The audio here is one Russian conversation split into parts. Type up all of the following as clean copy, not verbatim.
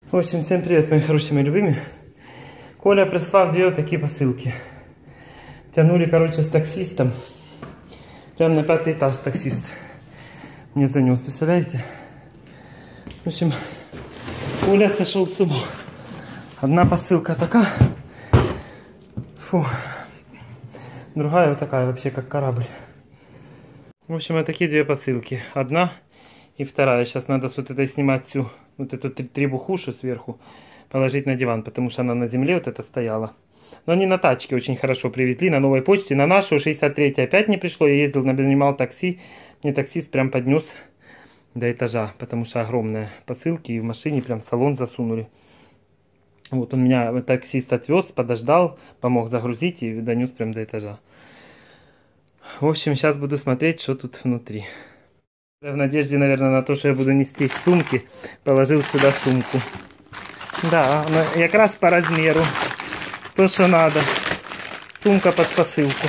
В общем, всем привет, мои хорошие, мои любимые. Коля прислал две вот такие посылки. Тянули, короче, с таксистом. Прям на 5-й этаж таксист мне занес, представляете? В общем, Коля сошел с ума. Одна посылка такая. Фу. Другая вот такая, вообще как корабль. В общем, вот такие две посылки. Одна и вторая. Сейчас надо с вот этой снимать всю, вот эту требухушу сверху, положить на диван, потому что она на земле вот это стояла. Но они на тачке очень хорошо привезли, на новой почте. На нашу 63-й опять не пришло. Я ездил, нанимал такси. Мне таксист прям поднес до этажа, потому что огромные посылки. И в машине прям в салон засунули. Вот он меня, таксист, отвез, подождал, помог загрузить и донес прям до этажа. В общем, сейчас буду смотреть, что тут внутри. В надежде, наверное, на то, что я буду нести в сумки, положил сюда сумку. Да, она как раз по размеру. То, что надо. Сумка под посылку.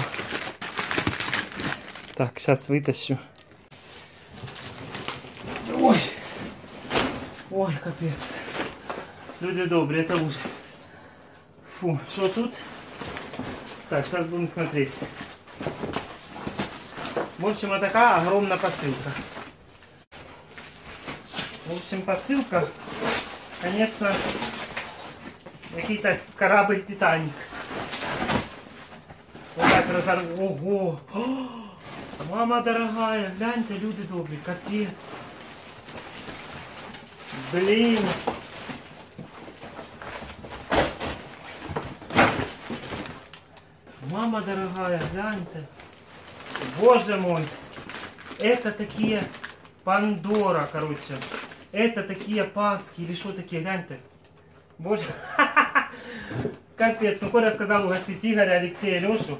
Так, сейчас вытащу. Ой. Ой, капец. Люди добрые, это ужас. Фу, что тут? Так, сейчас будем смотреть. В общем, вот такая огромная посылка. В общем, посылка, конечно, какой-то корабль Титаник. Вот так разорвал. Ого! Мама дорогая, гляньте, люди добрые, капец. Блин. Мама дорогая, гляньте. Боже мой. Это такие Пандора, короче. Это такие Пасхи или что такие, гляньте. Боже. Капец. Ну, Коля сказал угостить Игоря, Алексея, Лешу.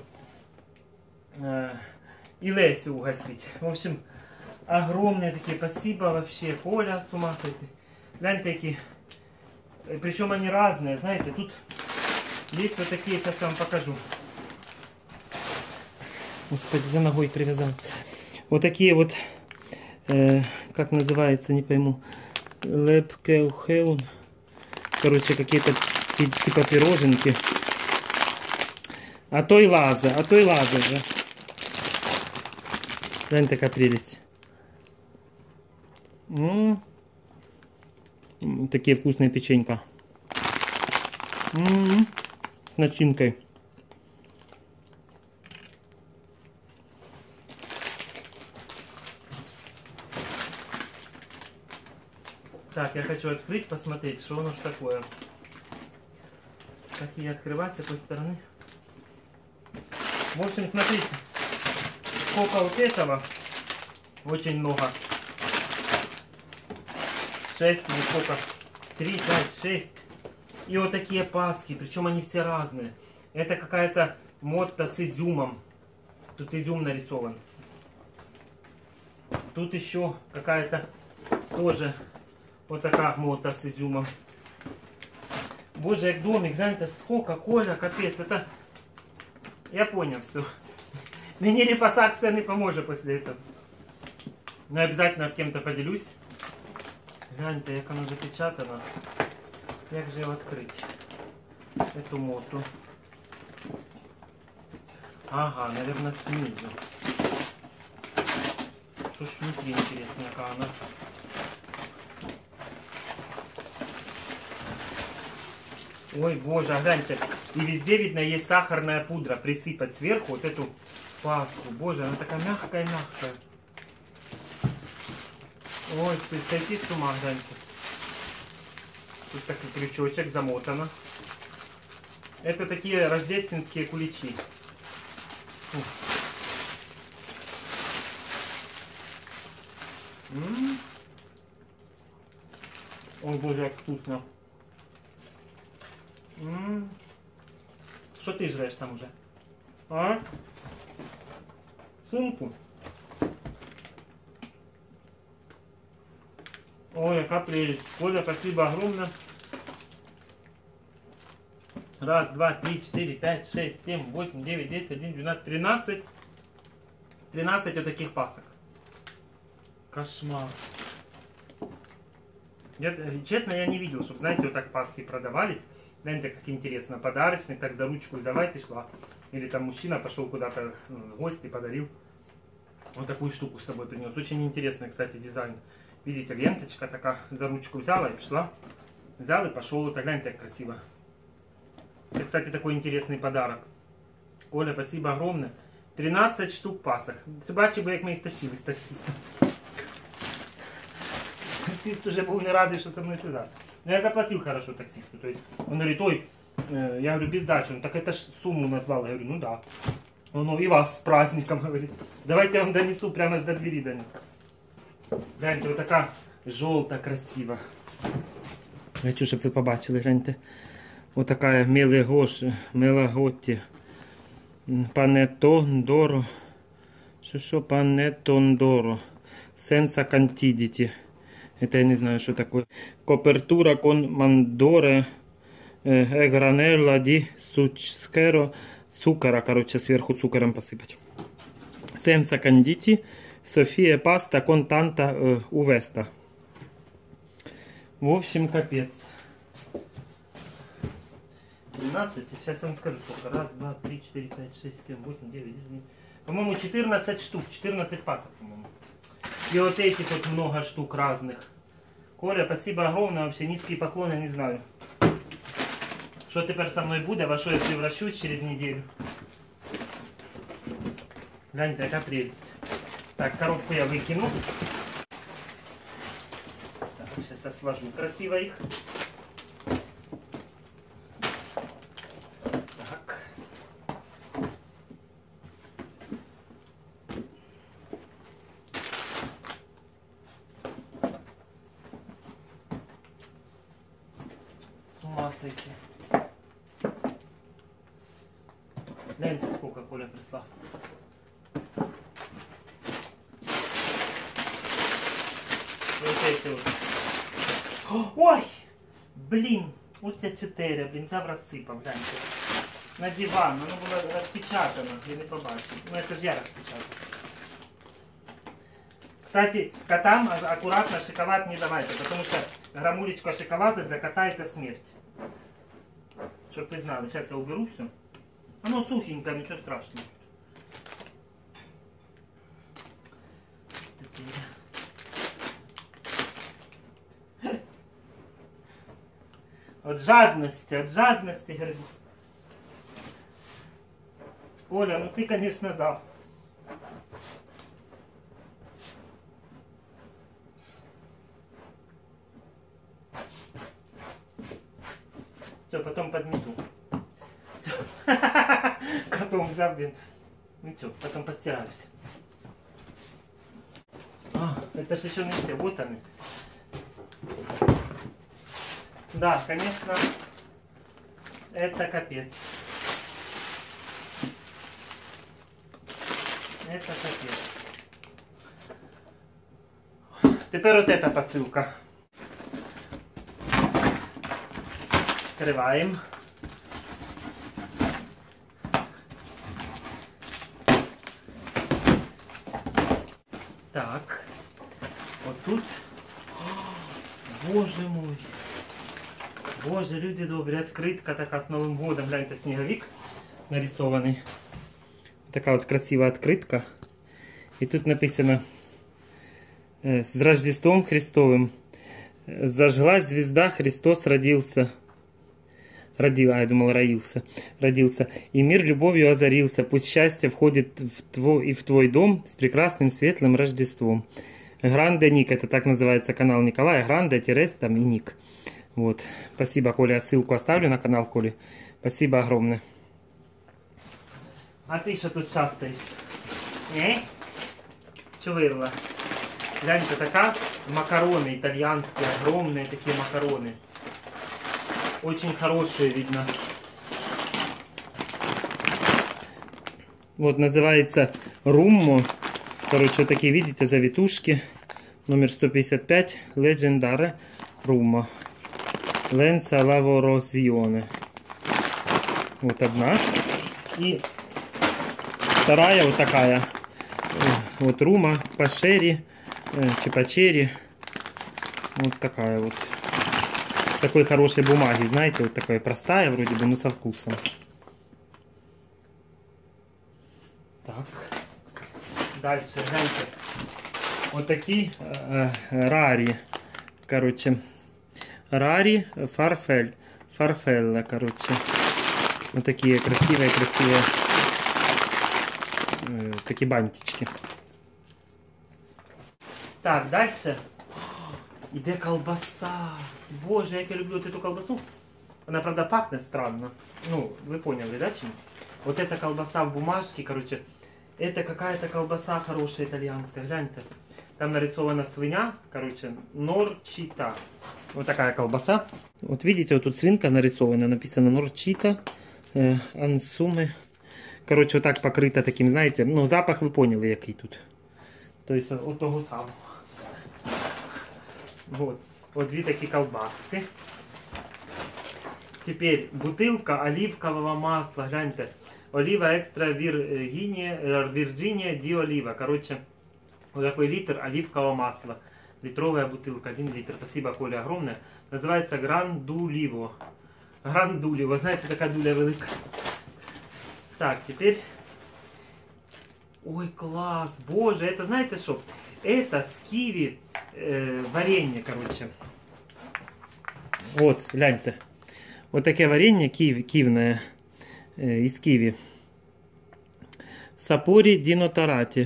И Лесю угостить. В общем, огромные такие. Спасибо вообще. Коля, с ума сойти. Гляньте такие. Причем они разные, знаете. Тут есть вот такие, сейчас я вам покажу. Господи, за ногой привязал. Вот такие вот, как называется, не пойму. Лепкеухеун. Короче, какие-то типа пироженки. А то и лаза, же. Глянь, такая прелесть. Такие вкусные печенька. С начинкой. Так, я хочу открыть, посмотреть, что оно ж такое. Как ее открывать с какой стороны. В общем, смотрите, сколько вот этого. Очень много. 6 или сколько? 3, 5, 6. И вот такие пасхи, причем они все разные. Это какая-то мотта с изюмом. Тут изюм нарисован. Тут еще какая-то тоже... Вот такая мота с изюмом. Боже, як домик, гляньте, сколько, Коля, капец, это... Я понял все. Мені ліпосакція не поможе после этого. Но обязательно с кем-то поделюсь. Гляньте, як оно запечатано. Як же его открыть? Эту моту. Ага, наверное, снизу. Что ж внутри, интересно, какая она. Ой, боже, а гляньте, и везде видно есть сахарная пудра. Присыпать сверху вот эту пасту. Боже, она такая мягкая-мягкая. Ой, сойти с ума, гляньте. Тут такой крючочек замотано. Это такие рождественские куличи. Ой, боже, как вкусно. Что ты жрешь там уже? А? Сумку? Ой, какая прелесть. Коля, спасибо огромное. 1, 2, 3, 4, 5, 6, 7, 8, 9, 10, 11, 12, 13. 13 вот таких пасок. Кошмар. Честно, я не видел, чтобы, знаете, вот так пасхи продавались. Знаете, как интересно, подарочный, так за ручку взяла и пришла. Или там мужчина пошел куда-то в гости, подарил. Вот такую штуку с собой принес. Очень интересный, кстати, дизайн. Видите, ленточка такая, за ручку взяла и пришла. Взял и пошел. Это, гляньте, как красиво. Это, кстати, такой интересный подарок. Оля, спасибо огромное. 13 штук пасок. Ти бачив би, як ми їх тащили з таксистом. Таксист уже был не радий, что со мной связался. Но я заплатил хорошо таксисту. То есть он говорит, ой, я говорю, без дачи. Он так это ж сумму назвал. Я говорю, ну да. Он, ну и вас с праздником, говорит. Давайте я вам донесу, прямо аж до двери донесу. Гляньте, вот така жовта, красива. Я хочу, щоб ви побачили, гляньте. Вот такая Мелаготті. Панеттондоро. Що? Панеттондоро. Сенса кантидіті. Это я не знаю, что такое. Копертура кон мандоре. Гранелла ди сучскеро. Цукора, короче, сверху цукором посыпать. Сенса кандити. София паста кон танта увеста. В общем, капец. 12. Сейчас я вам скажу сколько. Раз, два, три, 4, 5, 6, 7, 8, 9, 10. По-моему, 14 штук. 14 пасок, по-моему. И вот этих вот много штук разных. Коля, спасибо огромное. Вообще низкий поклон, я не знаю. Что теперь со мной будет, во что я превращусь через неделю. Гляньте, какая прелесть. Так, коробку я выкину. Так, сейчас я сложу красиво их. Так. С ума сойти. Гляньте, сколько Коля прислал. Вот эти вот. Ой! Блин! Вот я 4, блин, зав рассыпав, гляньте. На диван, оно было распечатано, я не побачив. Ну это же я распечатал. Кстати, котам аккуратно шоколад не давайте, потому что грамулечка шоколада для кота это смерть. Чтоб вы знали, сейчас я уберу все. Оно сухенькое, ничего страшного. От жадности, говорю. Оля, ну ты, конечно, да. Все, потом подмету. Все. Котом взял, блин. Ну что, потом постираюсь. А, это же еще не все. Вот они. Да, конечно, это капец. Это капец. Теперь вот эта посылка. Открываем. Так. Вот тут. О, боже мой. Боже, люди добрі, открытка такая с Новым годом. Гляньте, снеговик нарисованный. Такая вот красивая открытка. И тут написано: с Рождеством Христовым. Зажглась звезда, Христос родился. Я думал, родился. И мир любовью озарился. Пусть счастье входит в твой дом с прекрасным светлым Рождеством. Гранде Ник, это так называется канал Николая. Гранде, там и Ник. Вот. Спасибо, Коля. Ссылку оставлю на канал Коли. Спасибо огромное. А ты что тут шастаешь? Что вырвала? Гляньте, такая макароны итальянские, огромные такие макароны. Очень хорошие, видно. Вот, называется Руммо. Короче, вот такие, видите, завитушки. Номер 155. Legendare Rummo. Ленца Лаворозионе. Вот одна. И вторая вот такая. Вот Рума, Пашери, Чипачери. Вот такая вот. такой хорошей бумаги, знаете, вот такая простая вроде бы, но со вкусом. Так. Дальше, гляньте. Вот такие рари. Короче. Рари фарфелла, короче. Вот такие красивые такие бантички. Так, дальше. Иде колбаса. Боже, як я люблю вот эту колбасу. Она, правда, пахнет странно. Ну, вы поняли, да, чем? Вот эта колбаса в бумажке, короче. Это какая-то колбаса хорошая итальянская. Гляньте. Там нарисована свинья, короче, норчита. Вот такая колбаса. Вот видите, вот тут свинка нарисована, написано норчита, ансуме. Короче, вот так покрыто таким, знаете, ну, запах вы поняли, який тут. То есть, от того самого. Вот. Вот две такие колбаски. Теперь бутылка оливкового масла. Гляньте. Олива экстра Вирджиния ди Олива. Короче, вот такой литр оливкового масла. Литровая бутылка, 1 литр. Спасибо, Коля, огромное. Называется Грандуливо. Грандуливо. Знаете, такая дуля велика. Так, теперь... Ой, класс. Боже, это знаете что? Это с киви варенье, короче. Вот, гляньте. Вот такое варенье кивное. Из киви. Сапори динотарати.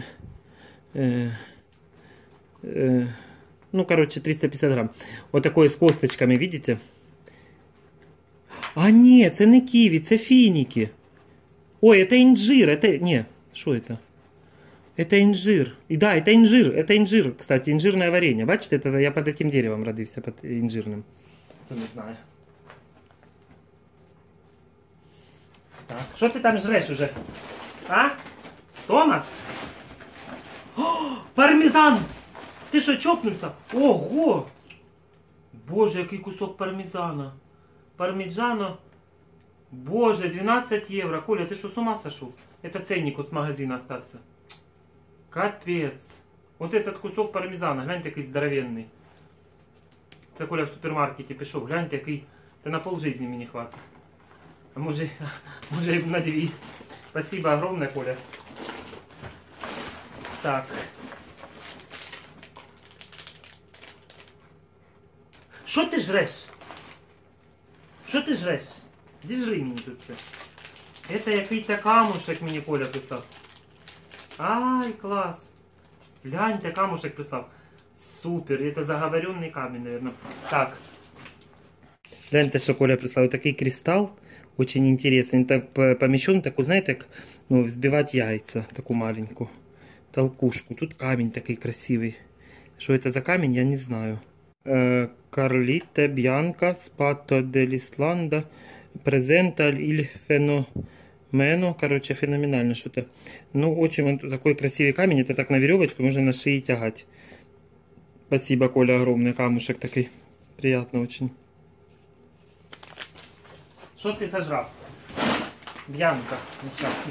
Ну, короче, 350 грамм. Вот такое с косточками, видите? А, ні, це не ківі, це фініки. Ой, это инжир, это... Не, что это? Это инжир. И да, это инжир, кстати, инжирное варенье. Бачите, это я под этим деревом родился, под инжирным. Кто не знаю. Так, что ты там жрешь уже? А? Томас? О, пармезан! Ты что, чокнувся? Ого! Боже, який кусок пармезана. Пармиджано. Боже, 12 евро. Коля, ты что, с ума сошел? Это ценник вот с магазина остался. Капец. Вот этот кусок пармезана, гляньте, який здоровенный. Це Коля в супермаркете пішов. Гляньте, який. Та на полжизни мені хватить. А може и на 2. Спасибо огромное, Коля. Так. Що ти жреш? Що ти жреш? Держи мені тут все. Это який-то камушек мені Коля писав. Ай, класс. Гляньте, камушек прислав. Супер. Это заговоренный камень, наверное. Так. Гляньте, что Коля прислал. Такой кристалл. Очень интересный. Так помещен такой, знаете, как ну, взбивать яйца. Такую маленькую толкушку. Тут камень такой красивый. Что это за камень, я не знаю. Карлите Бьянка Спато дел'Исланда Презента иль феномено. Короче, феноменально что-то. Ну, очень такой красивый камень. Это так на веревочку можно на шее тягать. Спасибо, Коля, огромный камушек такой. Приятно очень. Что ты сожрал? Бьянка. Несчастный.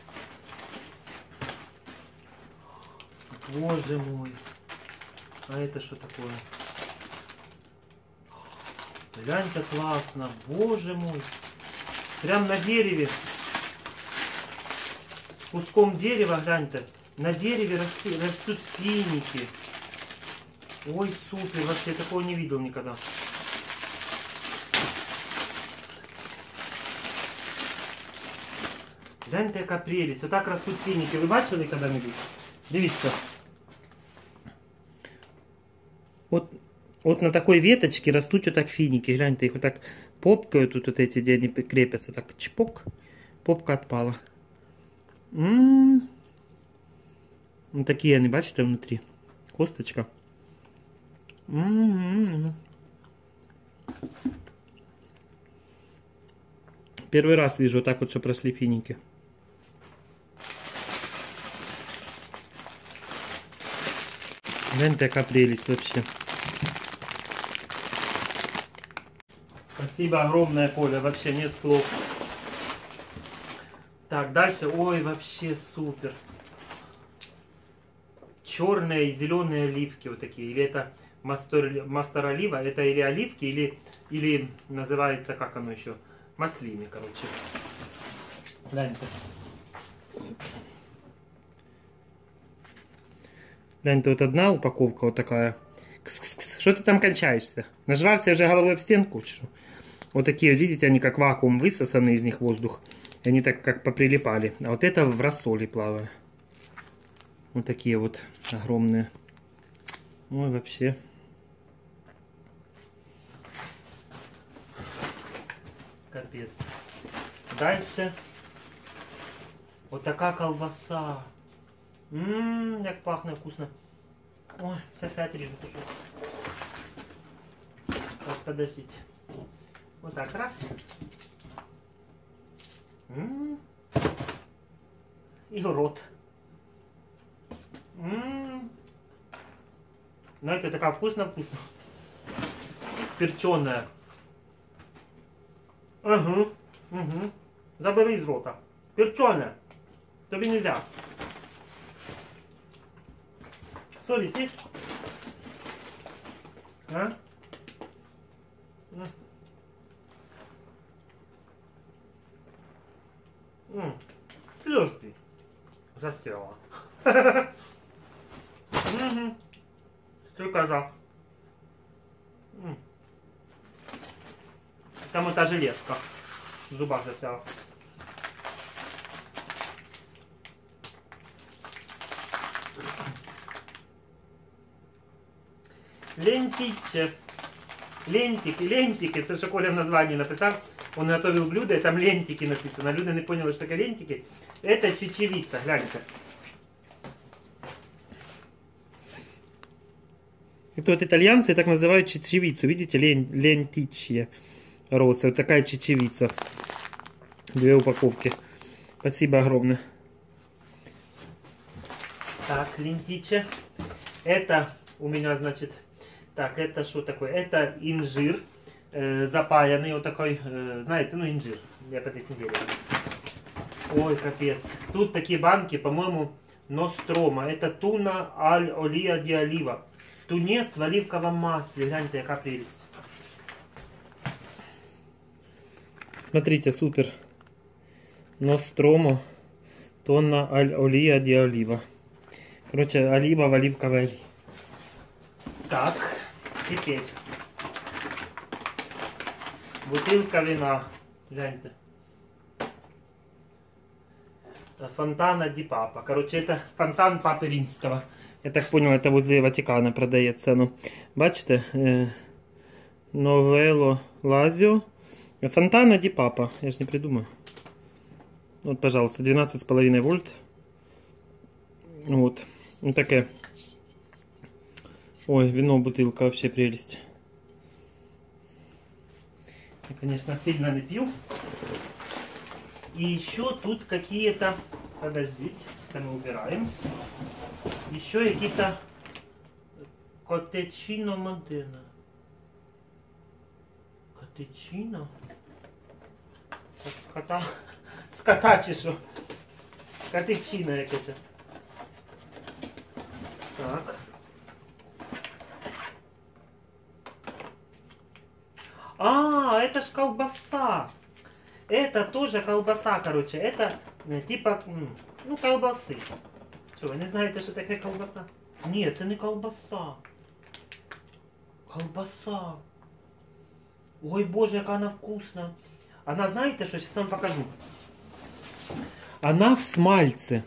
Боже мой. А это что такое? Гляньте, классно. Боже мой. Прям на дереве. С куском дерева, гляньте. На дереве растут финики. Ой, супер. Вообще такого не видел никогда. Гляньте, яка прелість. Отак ростуть фініки. Ви бачили коли-небудь? Дивіться. Вот на такой веточке растут вот так финики. Гляньте, их вот так попкают, вот эти, где они крепятся. Так, чпок. Попка отпала. Вот такие они, бачите, внутри. Косточка. Первый раз вижу вот так вот, что прошли финики. Гляньте, какая прелесть вообще. Спасибо огромное, Коля. Вообще нет слов. Так, дальше. Ой, вообще супер. Черные и зеленые оливки вот такие. Или это Мастер олива. Это или оливки, или называется, как оно еще, маслины, короче. Гляньте. Гляньте, вот одна упаковка вот такая. Кс-кс-кс. Что ты там кончаешься? Нажрался уже головой об стенку? Что? Вот такие, видите, они как вакуум высосаны из них воздух. И они так как поприлипали. А вот это в рассоле плавает. Вот такие вот огромные. Ой, вообще. Капец. Дальше. Вот такая колбаса. Как пахнет вкусно. Ой, сейчас я отрежу кусок. Так, подождите. Вот так, раз. И в рот. Знаете, такая вкусно-вкусно. Перченая. Угу. Забери из рота. Перченая. Тебе нельзя. Соль здесь есть? А? Слушай, засела. Стрекоза. Там это железка в зубах засела. Лентиче. Лентики. Это же Коля в названии написал. Он готовил блюдо, и там лентики написано. Люди не поняли, что такое лентики. Это чечевица, гляньте. Это вот итальянцы так называют чечевицу. Видите, лентичье росы. Вот такая чечевица. 2 упаковки. Спасибо огромное. Так, лентиче. Это у меня, значит... Так, это что такое? Это инжир запаянный, вот такой, знаете, ну инжир. Я под этим деревом. Ой, капец. Тут такие банки, по-моему, Нострома. Это туна олия ди олива. Тунец в оливковом масле. Гляньте, яка прелесть. Смотрите, супер. Ностромо. Тонна олия ди олива. Короче, олива в оливковой олии. Так, теперь бутылка вина, гляньте, Фонтана ди Папа. Короче, это фонтан Папы Римского. Я так понял, это возле Ватикана продается. Ну, бачите, Новелло Лазио. Фонтана ди Папа. Я же не придумаю. Вот, пожалуйста, 12,5 вольт. Вот, вот такая. Ой, вино, бутылка, вообще прелесть. Я, конечно, сильно не пью. И еще тут какие-то... Подождите, это мы убираем. Еще какие-то... Коттечино Модена. Коттечино? Скота чешу. Коттечино какое-то. Так. А, это ж колбаса. Это тоже колбаса, короче. Это типа, ну, колбасы. Что, вы не знаете, что такое колбаса? Нет, это не колбаса. Колбаса. Ой, боже, яка она вкусна. Она, знаете, что сейчас вам покажу. Она в смальце.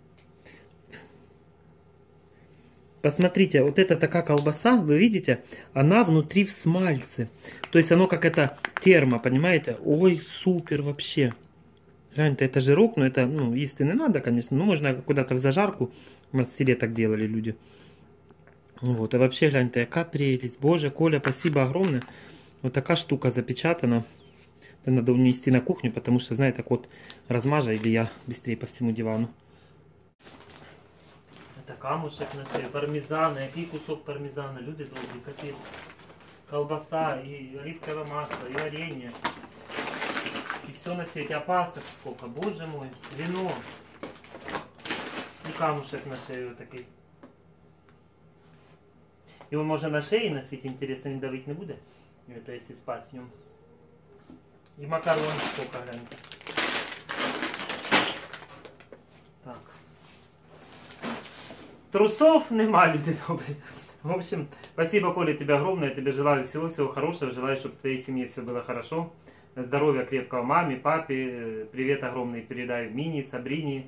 Посмотрите, вот это такая колбаса, вы видите, она внутри в смальце. То есть оно как это термо, понимаете? Ой, супер вообще. Гляньте, это жирок, но это, ну, есть и не надо, конечно. Ну, можно куда-то в зажарку. У нас в селе так делали люди. Вот, а вообще, гляньте, яка прелесть. Боже, Коля, спасибо огромное. Вот такая штука запечатана. Это надо унести на кухню, потому что, знаете, так вот размажа, или я быстрее по всему дивану. Это камушек на шею, пармезана, який кусок пармезана, люди добрі, капець. Колбаса, и оливковое масло, и варенье. И все на свете, а пасок сколько, боже мой, вино. И камушек на шею такой. Его можно на шее носить, интересно, не давить не будет. Это если спать в нем. И макарон сколько, гляньте. Так. Трусов нема, люди добрые. В общем, спасибо, Коля, тебе огромное. Я тебе желаю всего-всего хорошего. Желаю, чтобы в твоей семье все было хорошо. Здоровья крепкого маме, папе. Привет огромный передай Мине, Сабрине,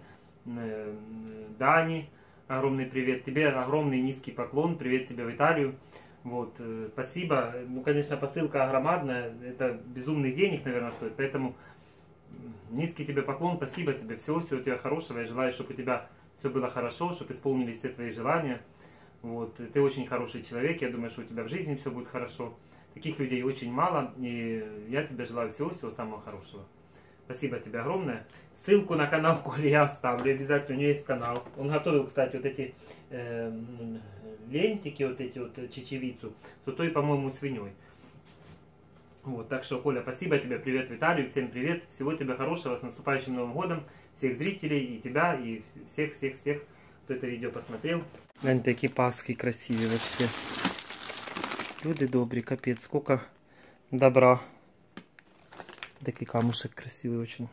Дане. Огромный привет тебе. Огромный низкий поклон. Привет тебе в Италию. Вот, спасибо. Ну, конечно, посылка громадная. Это безумных денег, наверное, стоит. Поэтому низкий тебе поклон. Спасибо тебе. Всего-всего тебе хорошего. Я желаю, чтобы у тебя все было хорошо, чтобы исполнились все твои желания. Вот, ты очень хороший человек, я думаю, что у тебя в жизни все будет хорошо. Таких людей очень мало, и я тебе желаю всего-всего самого хорошего. Спасибо тебе огромное. Ссылку на канал Коли я оставлю, обязательно, у него есть канал. Он готовил, кстати, вот эти лентики, вот эти вот чечевицу, с той, по-моему, свиньей. Вот, так что, Коля, спасибо тебе, привет Виталию, всем привет, всего тебе хорошего, с наступающим Новым годом, всех зрителей, и тебя, и всех-всех-всех, кто это видео посмотрел. Глянь, такие паски красивые вообще. Люди добрые, капец, сколько добра. Такой камушек красивый очень.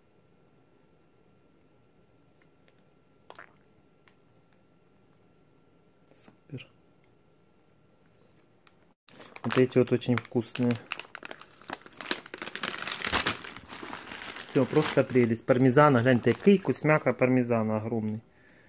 Супер. Вот эти вот очень вкусные. Все, просто прелесть. Пармезана, глянь, такой вкусмяка пармезана огромный.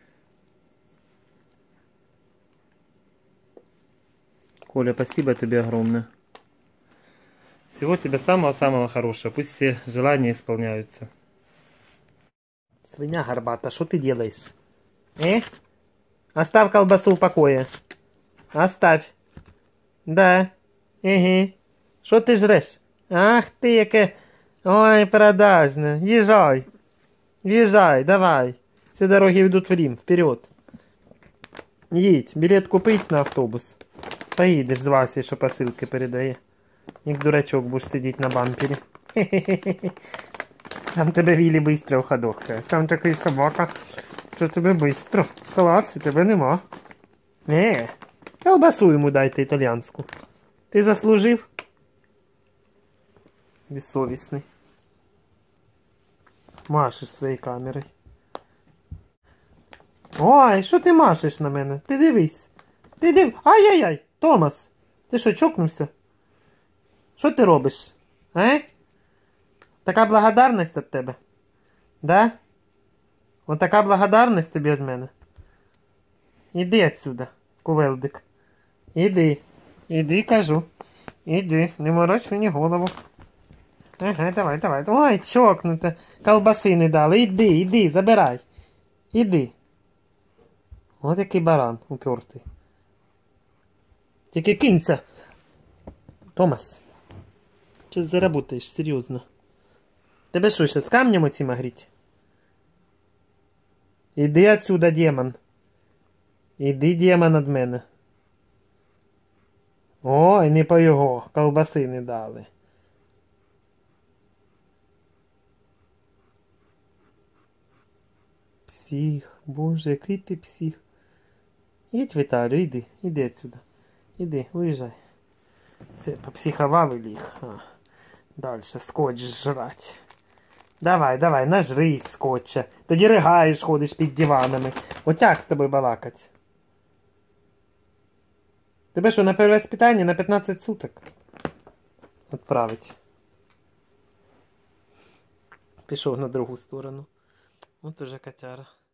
Коля, спасибо тебе огромное. Всего тебе самого-самого хорошего. Пусть все желания исполняются. Свинья горбата, что ты делаешь? Оставь колбасу в покое. Оставь. Да. Что ты жрешь? Ах ты, яке... Ой, продажно. Езжай. Езжай, давай. Все дороги ведут в Рим. Вперед. Їдь. Білет купить на автобус. Поїдеш з Васі, що посилки передає. Як дурачок будеш сидіти на бампері. Там тебе Вілі бистро в ходок. Там такий собака, що тебе бистро. Клац, тебе нема. Колбасу йому дайте італіянську. Ти заслужив? Безсовісний. Машеш своєю камерою. Ой, що ти машеш на мене? Ти дивись. Ти див... Ай-яй-яй! Томас! Ти що, чокнувся? Що ти робиш? Така благодарність від тебе? Да? Ось така благодарність тобі від мене? Іди отсюда, кувелдик. Іди. Іди, кажу. Іди, не мороч мені голову. Ага, давай, давай. Ой, чокнута. Колбаси не дали. Іди, забирай. Іди. Ось який баран упертий. Тільки кинься. Томас. Сейчас заработаешь, серьезно. Тебе что, сейчас камнем этим огреть? Иди отсюда, демон. Иди, демон, від мене. Ой, не по його. Колбаси не дали. Псих. Боже, який ти псих. Їдь в Італію, іди. Іди отсюда. Іди, уїжджай. Все, попсиховал или их? Дальше скотч жрать. Давай, давай, нажрись скотча. Тоді ригаєш, ходиш під диванами. От як з тобою балакать? Тебе що, на перевоспитання на 15 суток? Отправить. Пішов на другу сторону. От уже котяра.